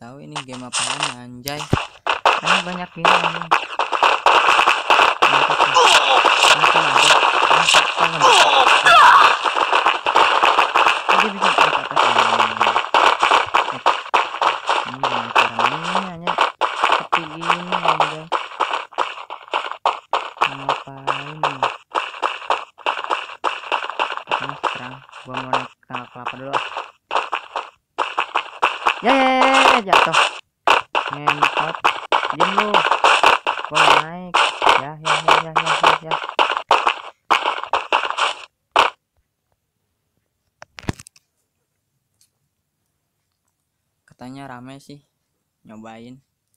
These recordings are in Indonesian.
tahu ini game apa anjay. Ini banyak gini anjing. Jadi bisa ke atas ini. Ini cara mainnya hanya seperti gini anjay. Ngapain nih? Ini sekarang gua mau naik tangga kelapa dulu. Ya jatuh. Ngentot. Diam lu. Gua mau naik. Ya. Katanya rame sih nyobain.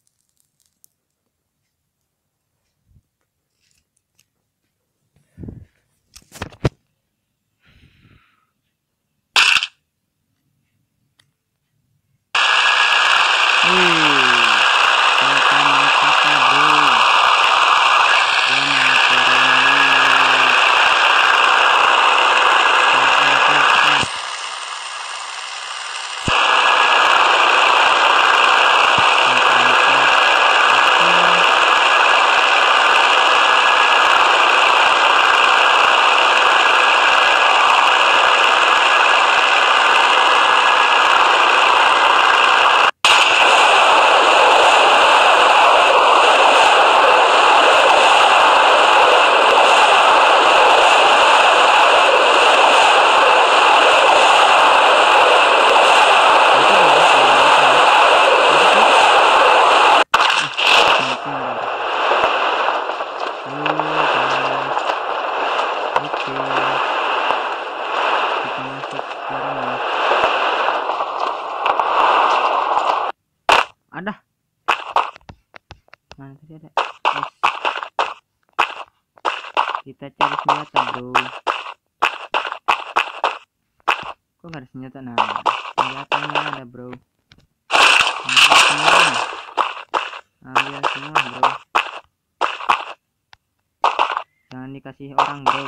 Ada mana tadi ada. Yes. Kita cari senjata bro. Kok nggak ada senjata? Nah senjatanya ada bro. Ambil semua bro, jangan dikasih orang bro.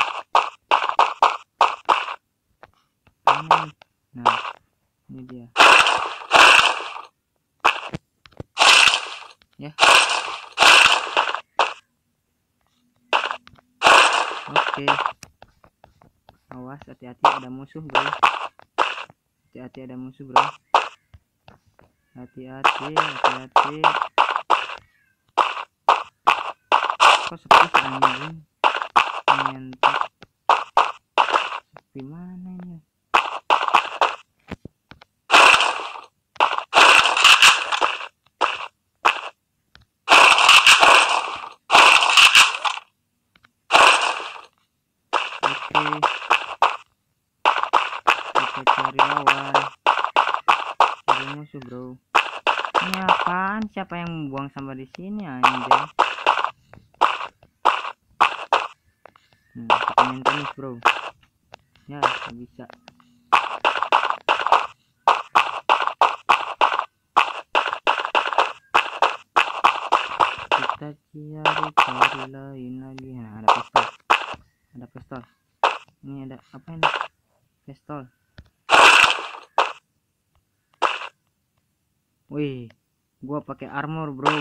Nah ini dia ya. Oke. Awas, hati-hati ada musuh bro. Hati-hati ada musuh bro. Hati-hati. Kok sepi anjing? Ngentot. Sepi mana ini? Oke. Kita cari lawan. Cari musuh bro. Ini apaan? Siapa yang membuang sampah di sini anjay? Kita main tenis bro. Ya gak bisa. Kita cari lain lagi. Nah ada pistol. Ini ada apa ini? Pistol. Wih, gua pakai armor bro.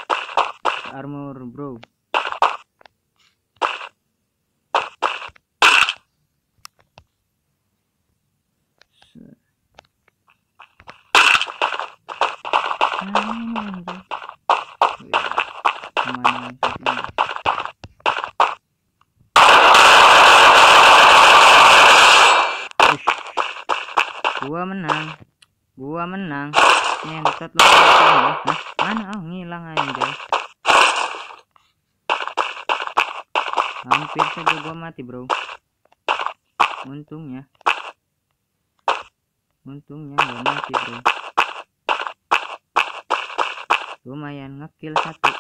Gua menang. Nyentot lu. Mana ngilang anjay. Hampir saja gua mati bro. Untungnya gak mati bro. Lumayan ngekill satu.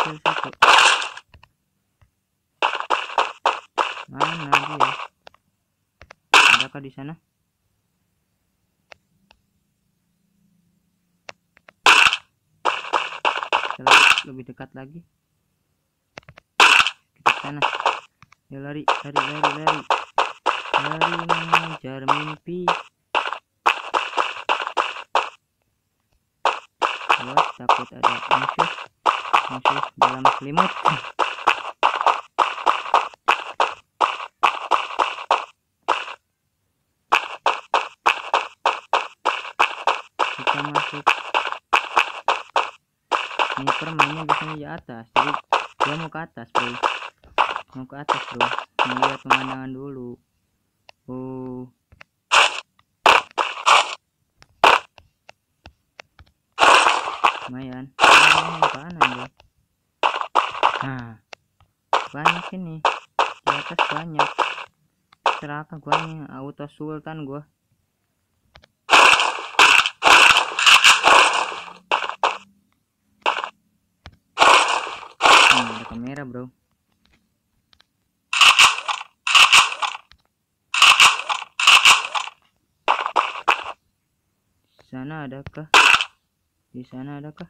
Mana dia? Adakah di sana? Lebih dekat lagi. Kita sana. Ya lari mengejar mimpi. luas, takut ada musuh dalam selimut. Kita masuk. Sniper mainnya biasanya di atas, jadi dia mau ke atas bro, mau lihat pemandangan dulu. Oh, lumayan apaan aja. Nah, banyak ini di atas, banyak serakah guanya, auto sultan gua. Ada kamera bro. Sana adakah? Di sana adakah?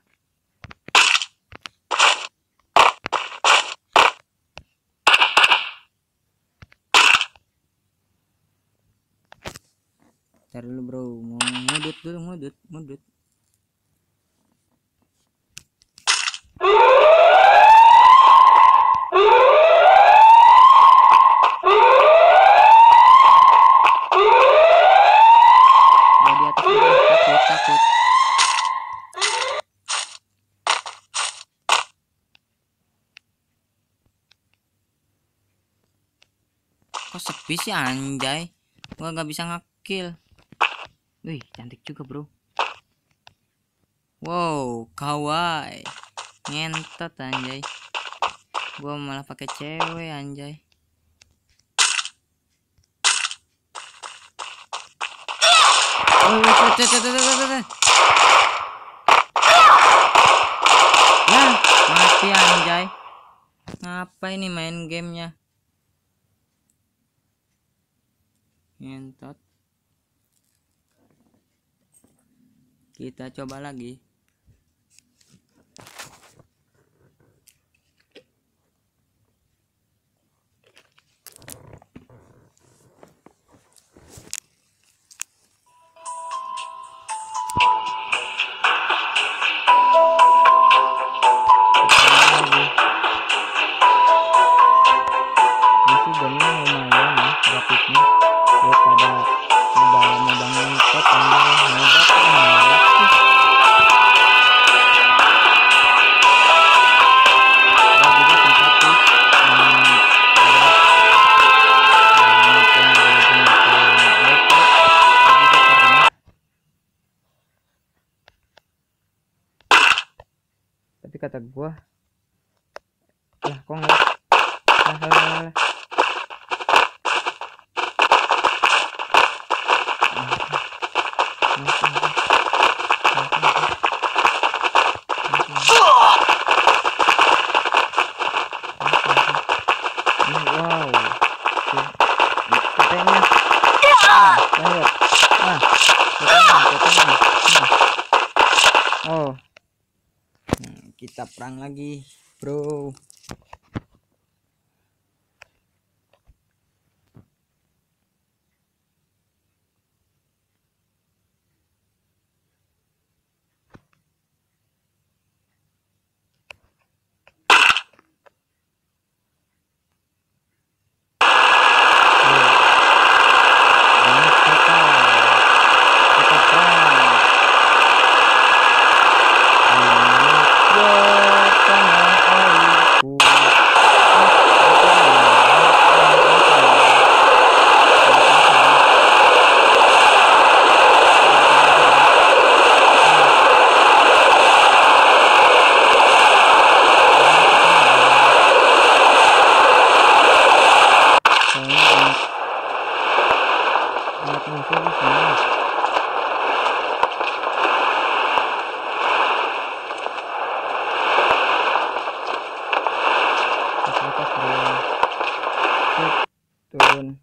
Ntar dulu bro, mau ngudut dulu, ngudut. Di atas dulu, takut. Kok sepi sih anjay, gua nggak bisa ngekill. Wih, cantik juga bro. Wow, kawaii, ngentot anjay. Gua malah pakai cewek anjay. Oh, ya mati anjay. Ngapa ini main gamenya? Ngentot. Kita coba lagi. Masih gamenya lumayan ya grafiknya, daripada mau bangun pot tapi kata gua lah kok nggak lah. Wow, katanya oh, kita perang lagi bro. Turun.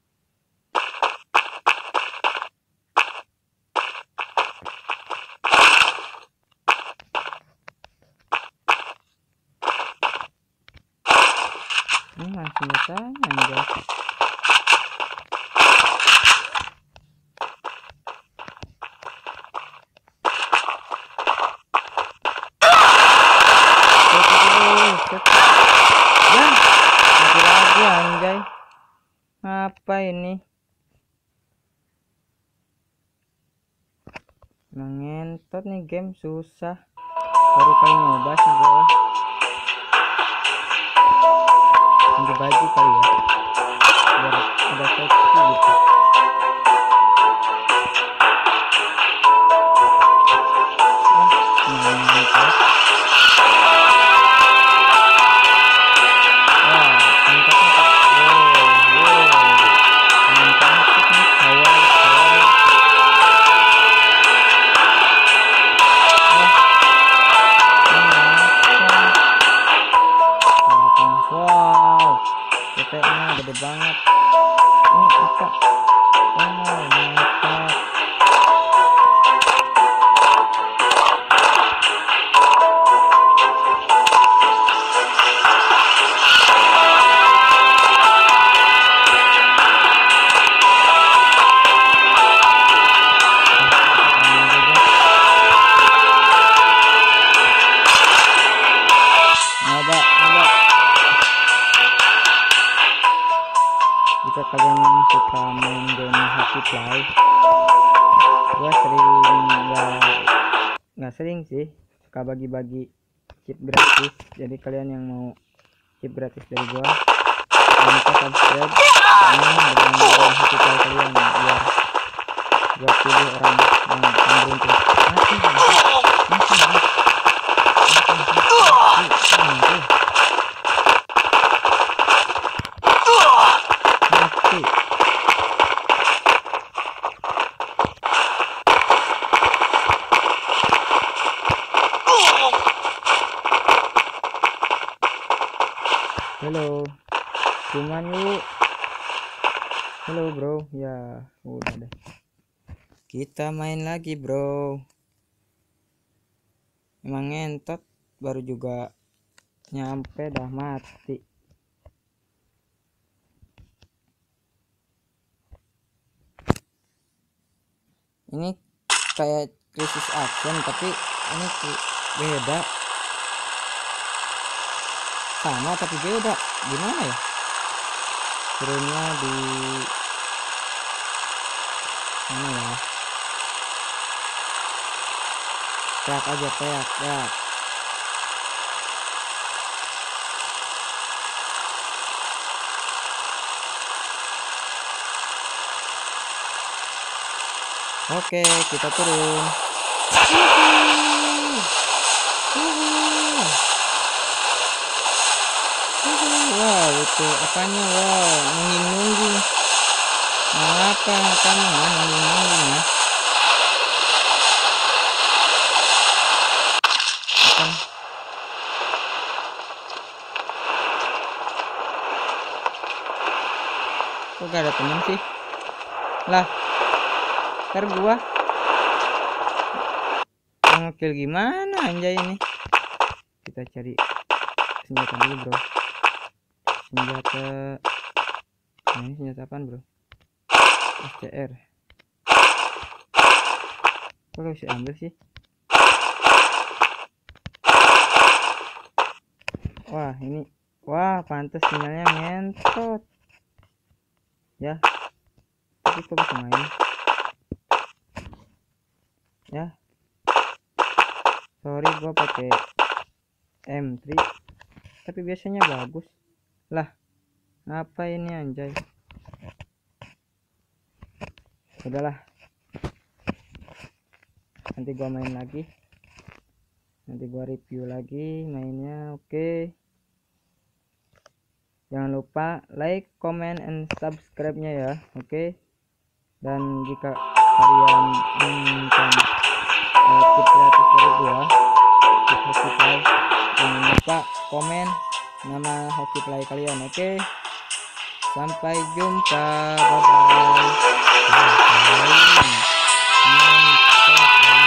Ini langsung tanya anjay. Ya, mati lagi anjay. Apa ini? Ngentot nih game susah. Baru kali nyoba sih bro. Ganti baju kali ya. Biar ada seksi gitu. Mantap. Gede banget ini apa. Mantap. Jika kalian yang suka main game Hoki Play, gua sering nggak sering sih suka bagi-bagi chip gratis. Jadi kalian yang mau chip gratis dari gua, jangan lupa subscribe dengan Hoki Play kalian biar gua pilih orang yang beruntung. Halo, cuman yuk. Halo bro, ya udah deh. Kita main lagi bro. Emang ngentot, baru juga nyampe dah mati. Ini kayak krisis action tapi ini beda. Sama tapi beda. Gimana ya? Turunnya di mana ya? Teak aja teak ya. Oke, kita turun. Wow, itu apanya? Wow, nungging-nungging. Apa kamu nungging-nungging ya? Apa? Kok gak ada temen sih? Lah, ntar gua ngekill gimana anjay ini? Kita cari senjata dulu bro. Senjata ini senjata apaan bro? SCR. Kok bisa ambil sih? Wah ini, wah pantas sinyalnya ngentot ya. Tapi kok bisa main ya? Sorry gua pakai M3 tapi biasanya bagus lah. Apa ini anjay? Udahlah, nanti gua main lagi, nanti gua review lagi mainnya. Oke, jangan lupa like, comment, and subscribe-nya ya. Oke, dan jika kalian menginginkan tip gratis dari gua, tip Hoki Play, jangan lupa komen nama Hoki Play kalian. Oke, sampai jumpa, bye bye.